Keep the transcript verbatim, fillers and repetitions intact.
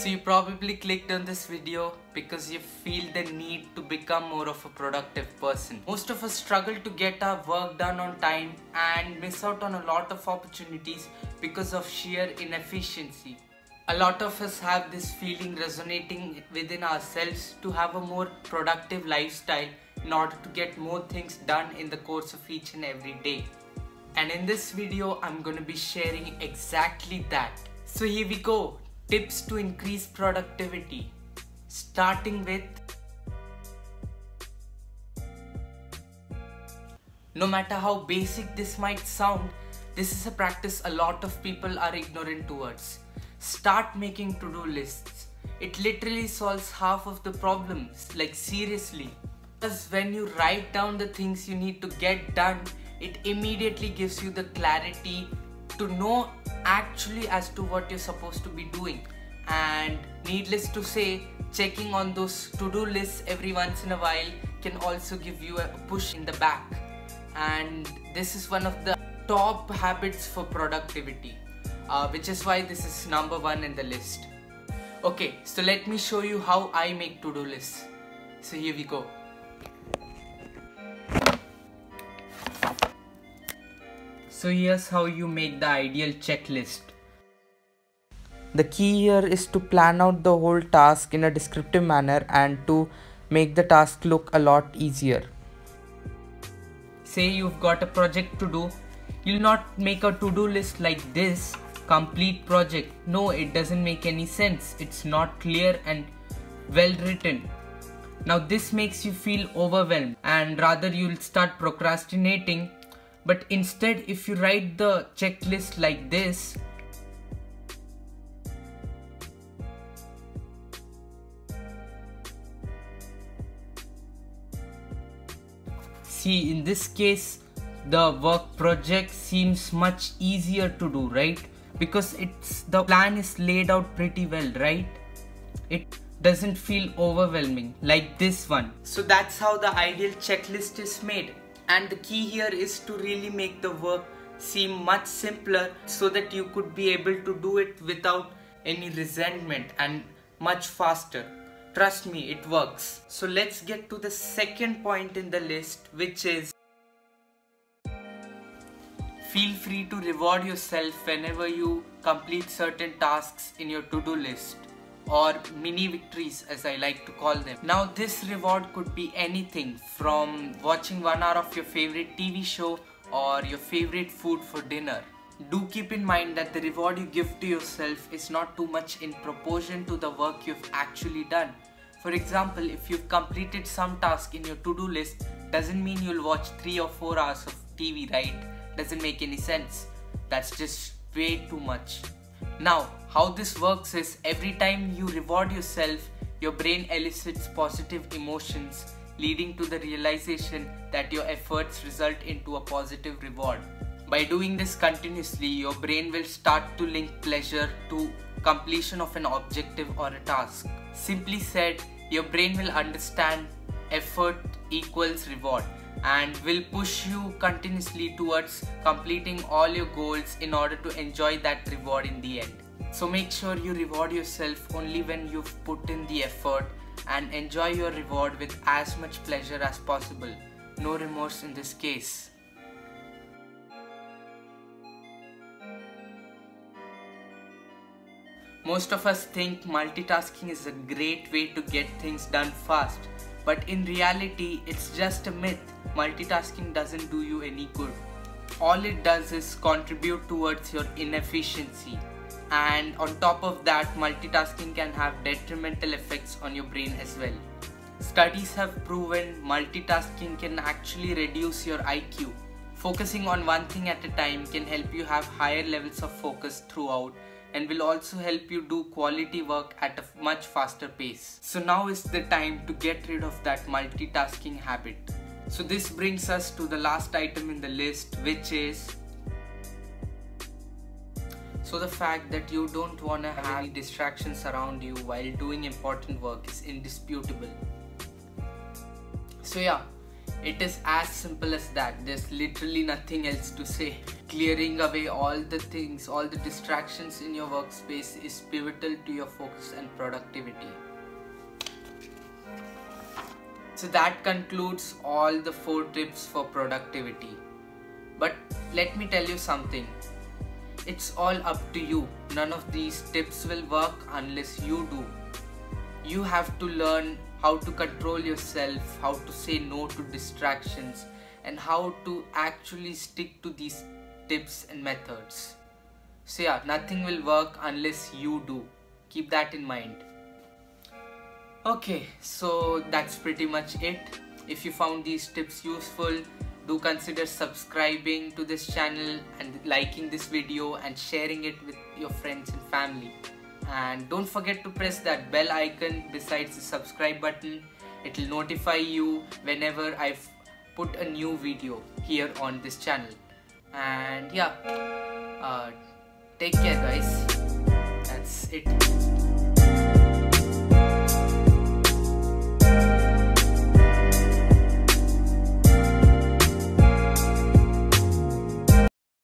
So you probably clicked on this video because you feel the need to become more of a productive person. Most of us struggle to get our work done on time and miss out on a lot of opportunities because of sheer inefficiency. A lot of us have this feeling resonating within ourselves to have a more productive lifestyle in order to get more things done in the course of each and every day. And in this video, I'm going to be sharing exactly that. So here we go. Tips to increase productivity. Starting with, no matter how basic this might sound, this is a practice a lot of people are ignorant towards. Start making to-do lists. It literally solves half of the problems, like seriously. Because when you write down the things you need to get done, it immediately gives you the clarity to know actually as to what you're supposed to be doing. And needless to say, checking on those to-do lists every once in a while can also give you a push in the back. And this is one of the top habits for productivity, uh, which is why this is number one in the list. Okay, so let me show you how I make to-do lists. So here we go. So here's how you make the ideal checklist. The key here is to plan out the whole task in a descriptive manner and to make the task look a lot easier. Say you've got a project to do, you'll not make a to-do list like this, complete project. No, it doesn't make any sense. It's not clear and well written. Now this makes you feel overwhelmed and rather you'll start procrastinating. But instead, if you write the checklist like this, see, in this case, the work project seems much easier to do, right? Because it's the plan is laid out pretty well, right? It doesn't feel overwhelming like this one. So that's how the ideal checklist is made. And the key here is to really make the work seem much simpler so that you could be able to do it without any resentment and much faster. Trust me, it works. So let's get to the second point in the list, which is feel free to reward yourself whenever you complete certain tasks in your to-do list, or mini victories as I like to call them. Now this reward could be anything from watching one hour of your favorite T V show or your favorite food for dinner. Do keep in mind that the reward you give to yourself is not too much in proportion to the work you've actually done. For example, if you've completed some task in your to-do list, doesn't mean you'll watch three or four hours of T V, right? Doesn't make any sense. That's just way too much. Now, how this works is every time you reward yourself, your brain elicits positive emotions, leading to the realization that your efforts result into a positive reward. By doing this continuously, your brain will start to link pleasure to completion of an objective or a task. Simply said, your brain will understand effort equals reward and will push you continuously towards completing all your goals in order to enjoy that reward in the end. So make sure you reward yourself only when you've put in the effort and enjoy your reward with as much pleasure as possible. No remorse in this case. Most of us think multitasking is a great way to get things done fast, but in reality, it's just a myth. Multitasking doesn't do you any good. All it does is contribute towards your inefficiency. And on top of that, multitasking can have detrimental effects on your brain as well. Studies have proven multitasking can actually reduce your I Q. Focusing on one thing at a time can help you have higher levels of focus throughout and will also help you do quality work at a much faster pace. So now is the time to get rid of that multitasking habit. So this brings us to the last item in the list, which is so the fact that you don't want to have any distractions around you while doing important work is indisputable. So yeah, it is as simple as that. There's literally nothing else to say. clearing away all the things, all the distractions in your workspace is pivotal to your focus and productivity. So that concludes all the four tips for productivity. But let me tell you something. It's all up to you. None of these tips will work unless you do. You have to learn how to control yourself, how to say no to distractions, and how to actually stick to these tips and methods. So yeah, nothing will work unless you do. Keep that in mind. Okay, so that's pretty much it. If you found these tips useful, do consider subscribing to this channel and liking this video and sharing it with your friends and family. And don't forget to press that bell icon besides the subscribe button. It will notify you whenever I've put a new video here on this channel. And yeah, uh, take care guys. That's it.